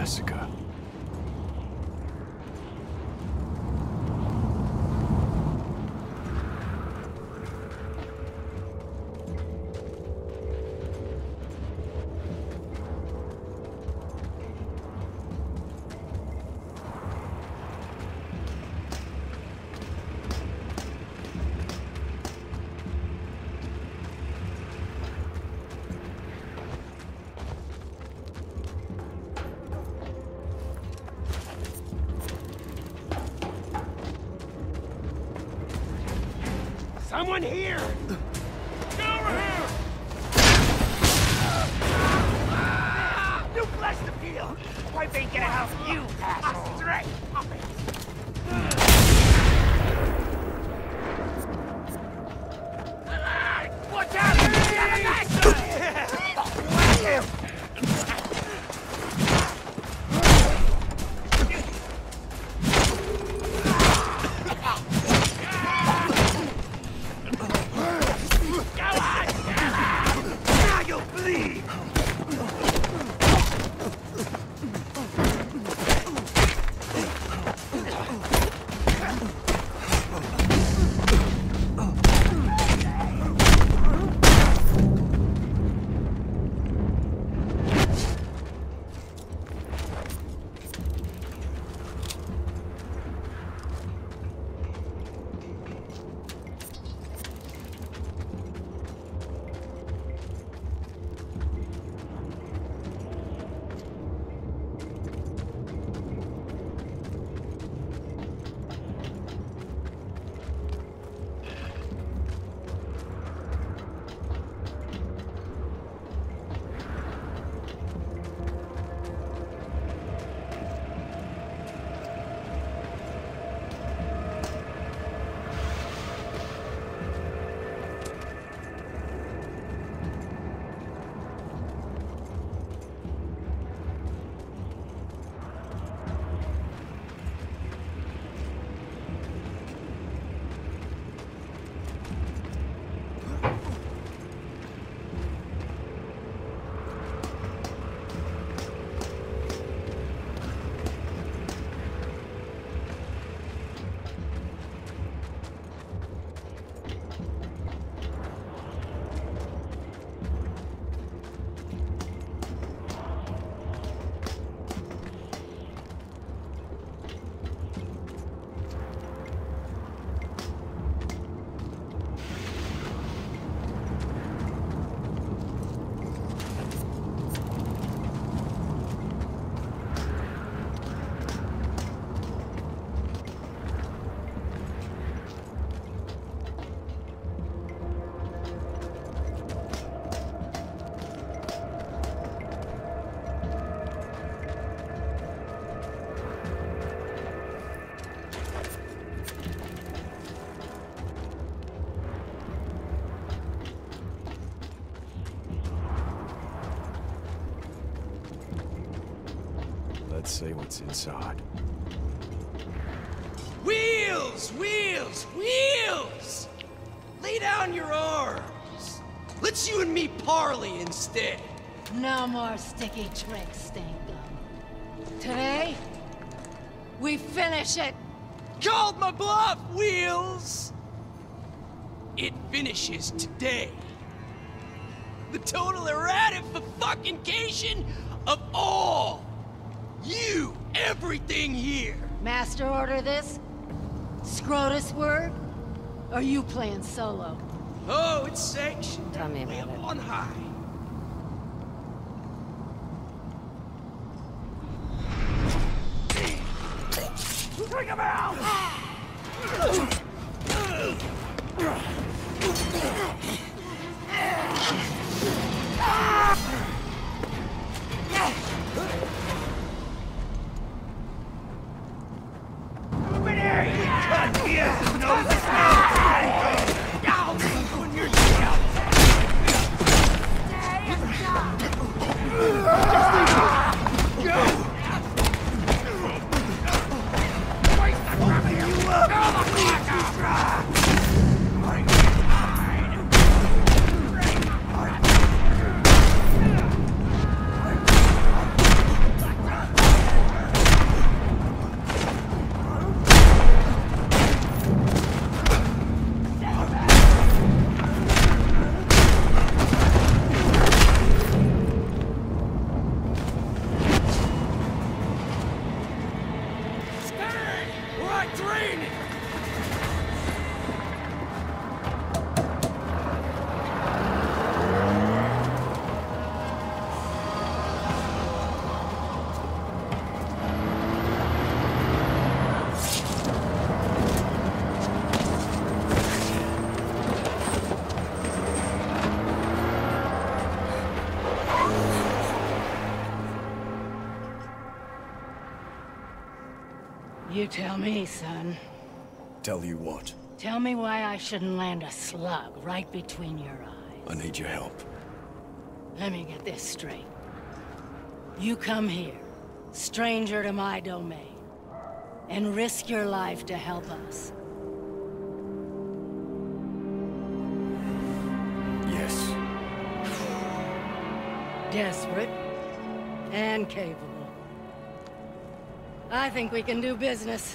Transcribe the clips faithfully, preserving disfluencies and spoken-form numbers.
massacre. Someone here! Get over here! You blessed the field! Wife ain't gonna help you, asshole! Straight! Watch out! Get him! Let's see what's inside. Wheels! Wheels! Wheels! Lay down your arms. Let's you and me parley instead. No more sticky tricks, Stanko. Today, we finish it. Called my bluff, Wheels! It finishes today. The total erratification of all! You! Everything here! Master order this? Scrotus word? Or you playing solo? Oh, it's sanctioned. Tell me about Way up it. on high. Bring him out! Over there, you cunt! He has his nose to snow! Ow! When you're down! Go! You tell me, son. Tell you what? Tell me why I shouldn't land a slug right between your eyes. I need your help. Let me get this straight. You come here, stranger to my domain, and risk your life to help us. Yes. Desperate and capable. I think we can do business.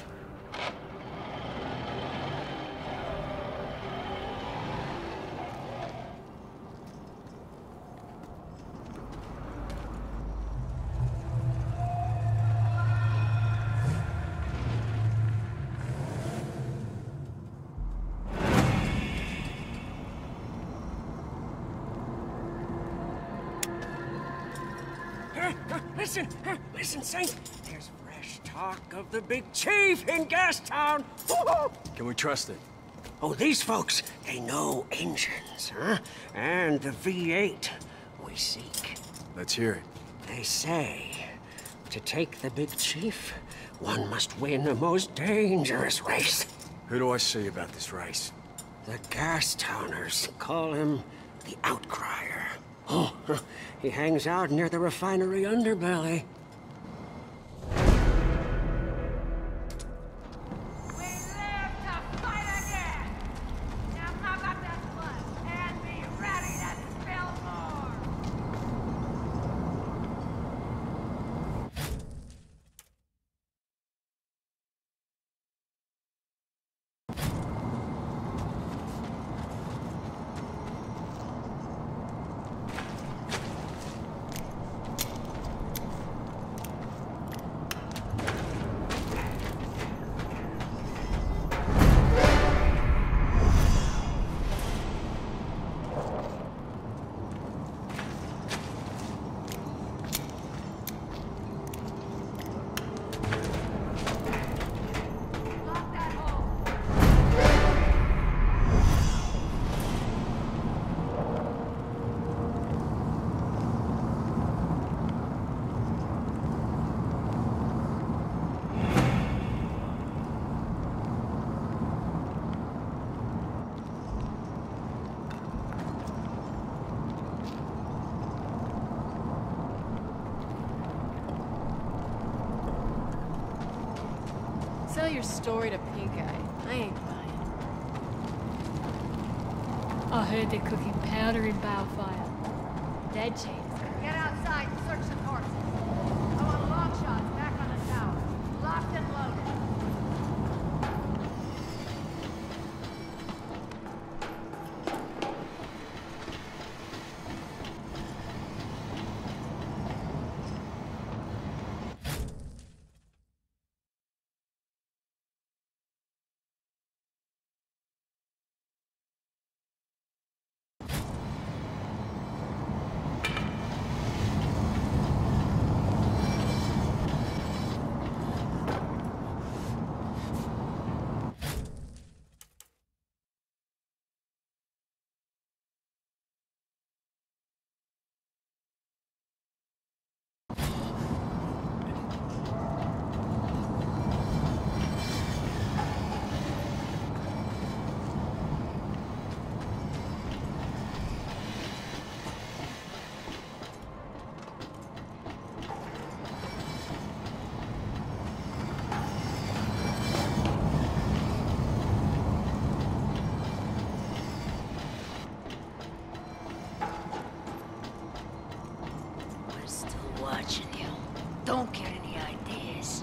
Listen, listen, Saint. There's fresh talk of the big chief in Gastown. Can we trust it? Oh, these folks, they know engines, huh? And the V eight we seek. Let's hear it. They say, to take the big chief, one must win a most dangerous race. Who do I see about this race? The Gastowners call him the Outcrier. Oh, he hangs out near the refinery underbelly. We live to fight again! Now mop up that blood and be ready to spill more! Lock that hole! Sell your story to Pink Eye. I ain't buying. I heard they're cooking powder in Balefire. Dead cheese. Get outside and search the corpses. I want long shots back on the tower. Locked and loaded. We're still watching you. Don't get any ideas.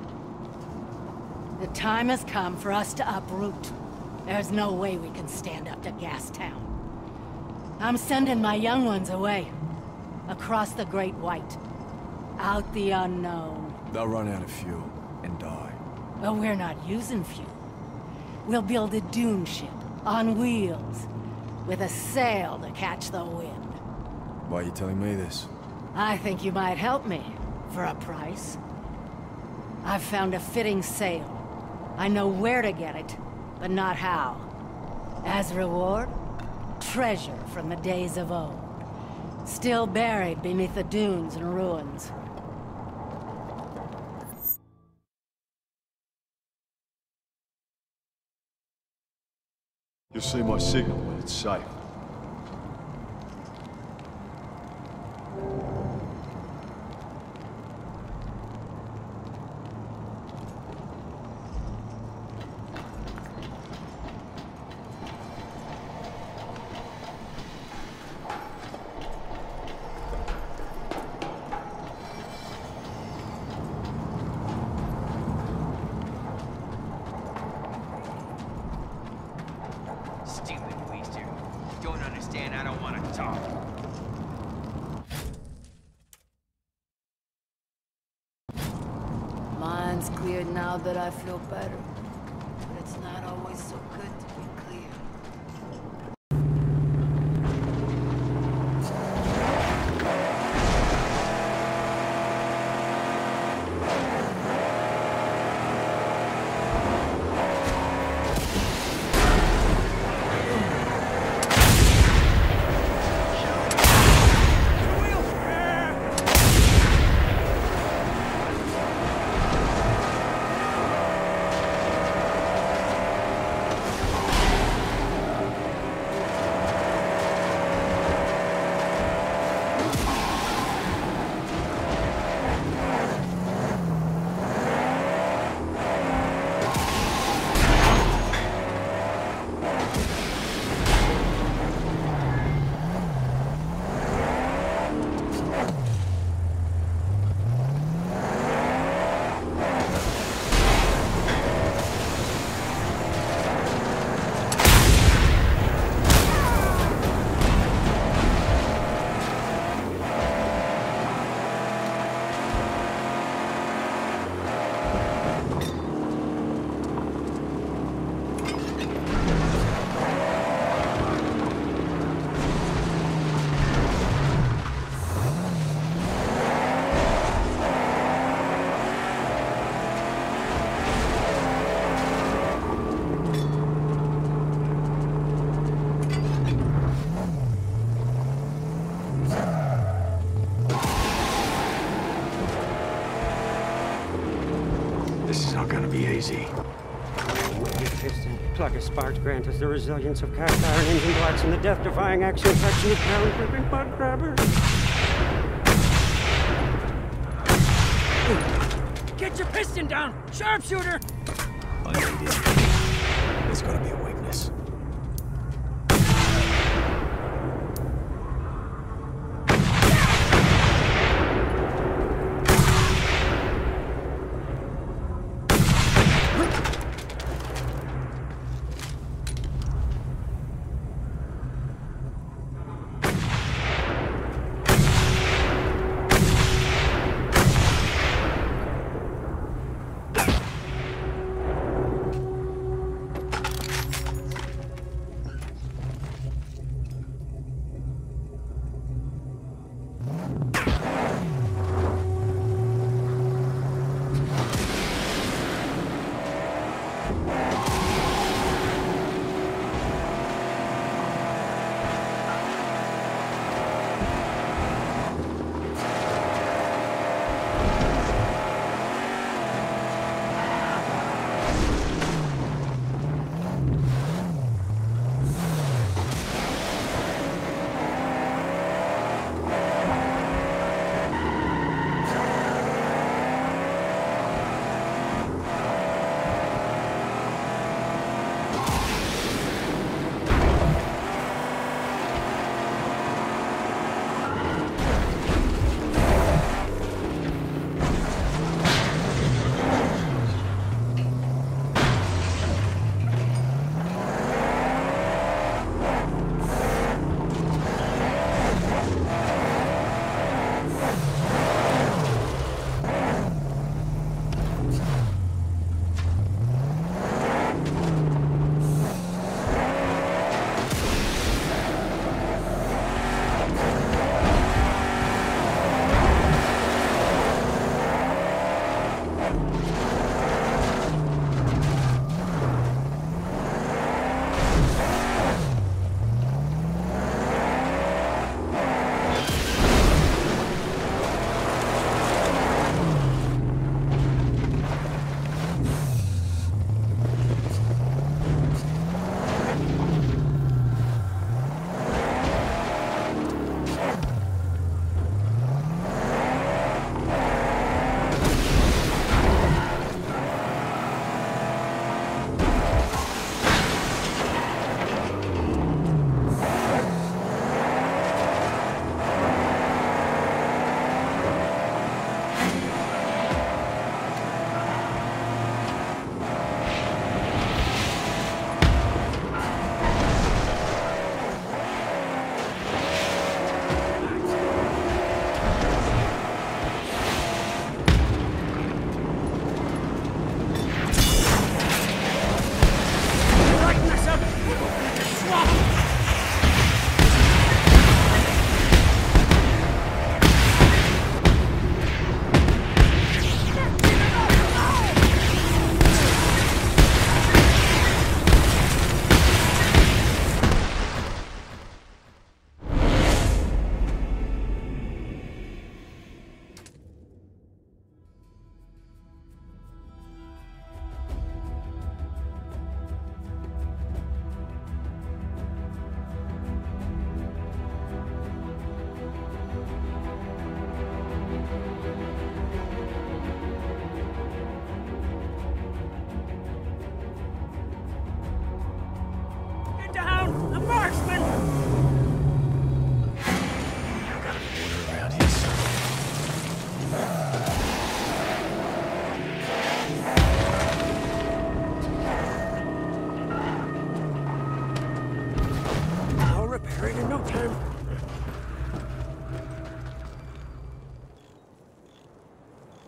The time has come for us to uproot. There's no way we can stand up to Gastown. I'm sending my young ones away. Across the Great White. Out the unknown. They'll run out of fuel and die. But we're not using fuel. We'll build a dune ship on wheels with a sail to catch the wind. Why are you telling me this? I think you might help me for a price. I've found a fitting sail. I know where to get it, but not how. As reward, treasure from the days of old. Still buried beneath the dunes and ruins. You'll see my signal when it's safe. Stupid waster. Don't understand, I don't want to talk. Mind's clear now that I feel better. But it's not always so good to be clear. This is not gonna be easy. Piston, plug of sparks grant us the resilience of cast iron engine blocks and the death-defying action fraction of ground-gripping butt grabber. Get your piston down! Sharpshooter! I need it. There's gotta be a weakness.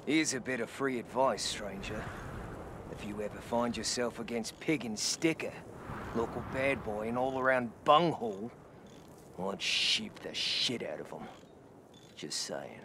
Here's a bit of free advice, stranger. If you ever find yourself against Pig and Sticker, local bad boy and all-around bunghole, I'd sheep the shit out of them. Just saying.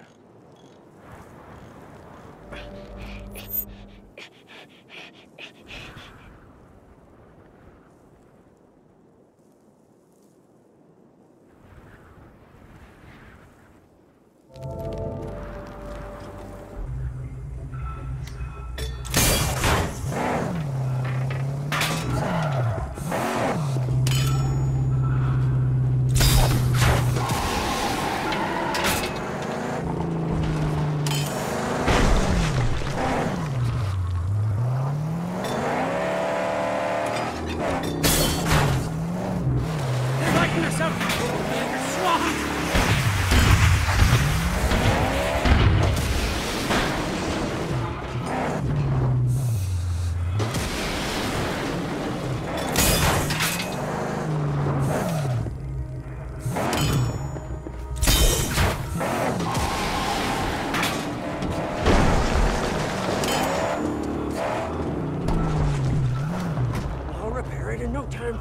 I'll repair it in no time.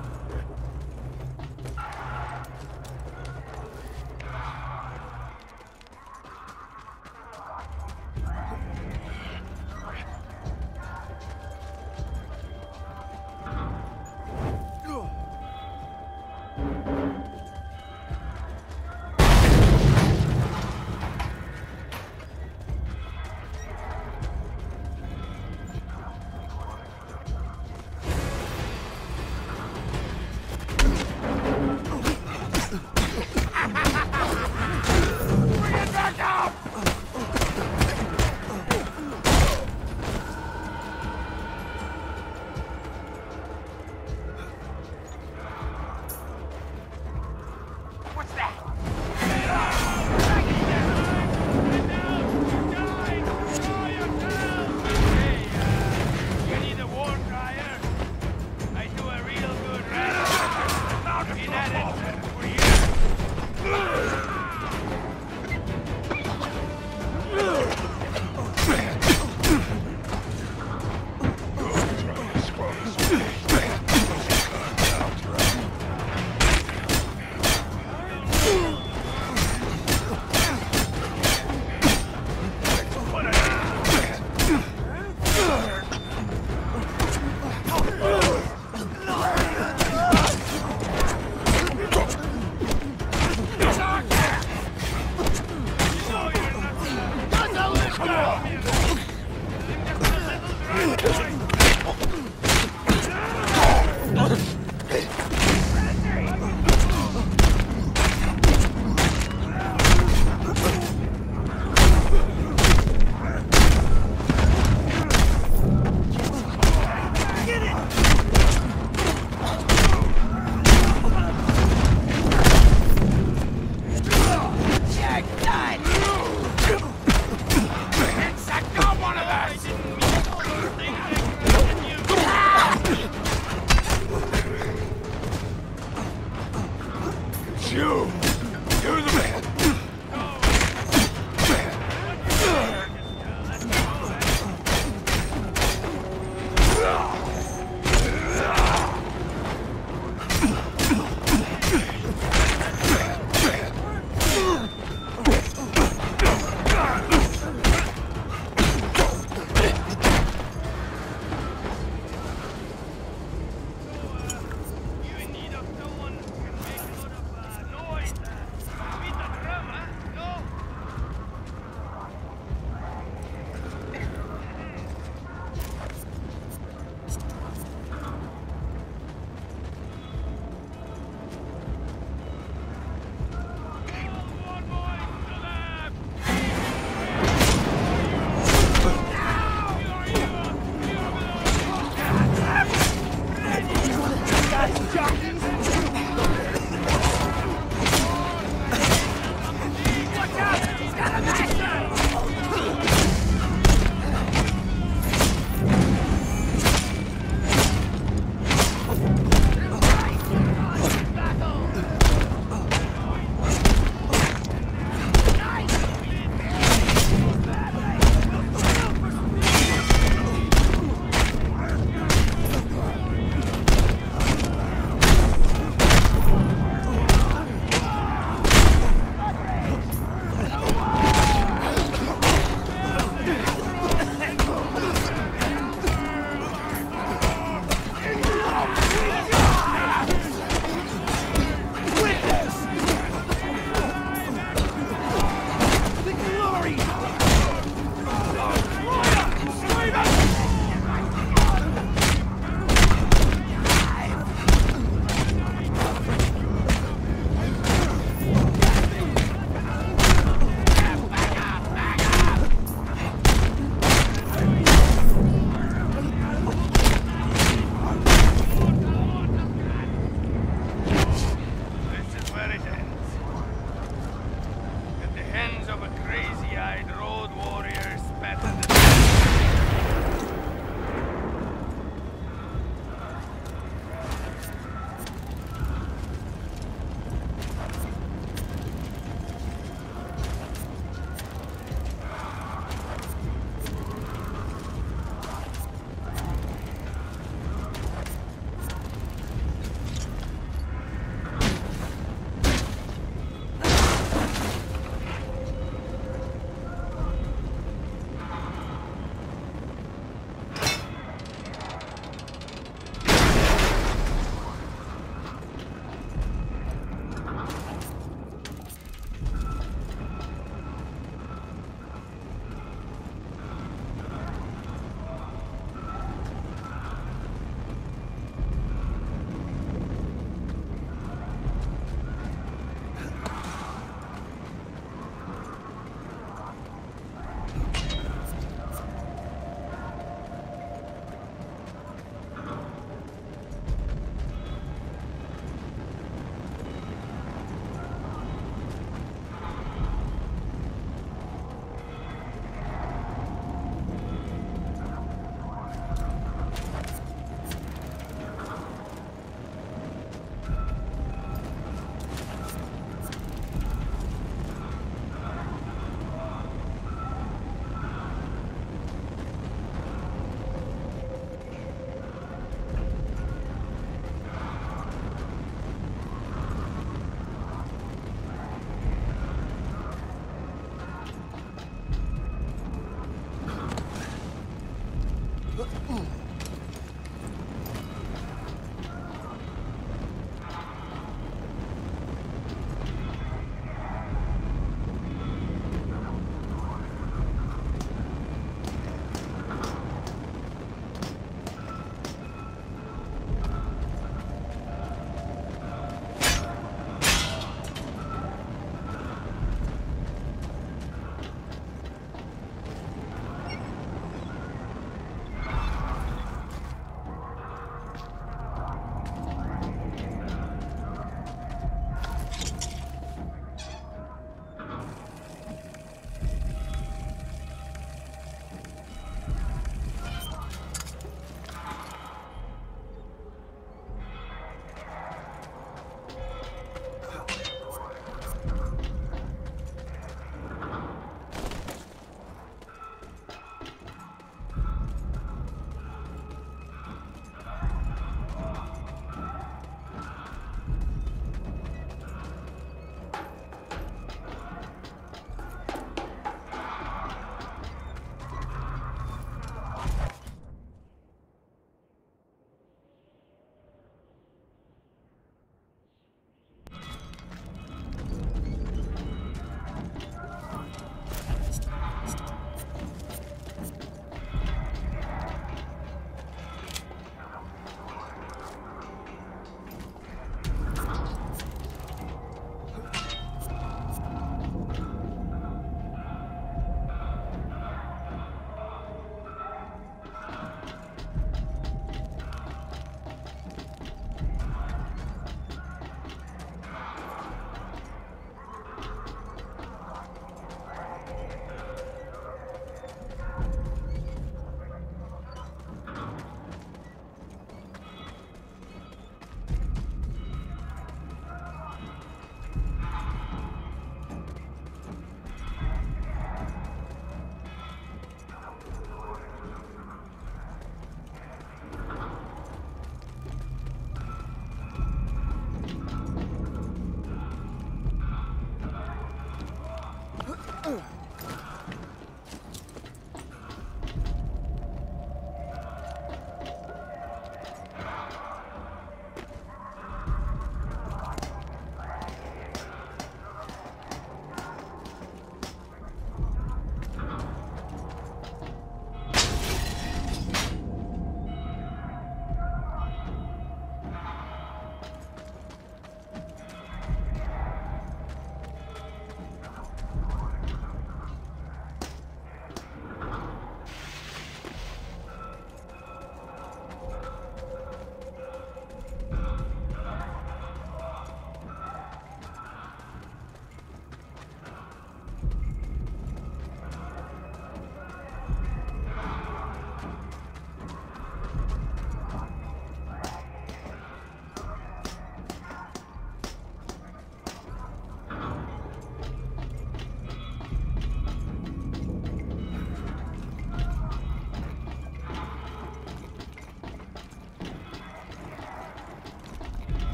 It's a go one of those!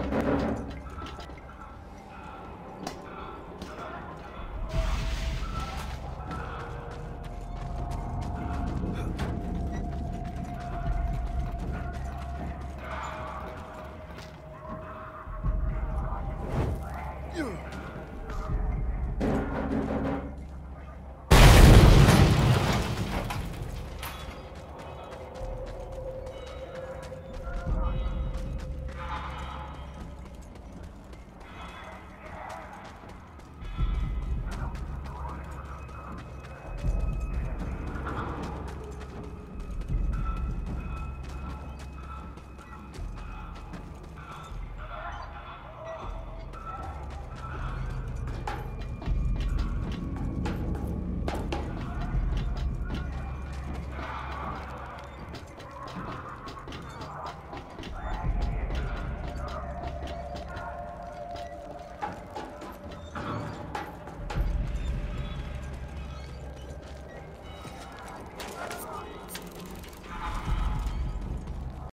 Stronghold.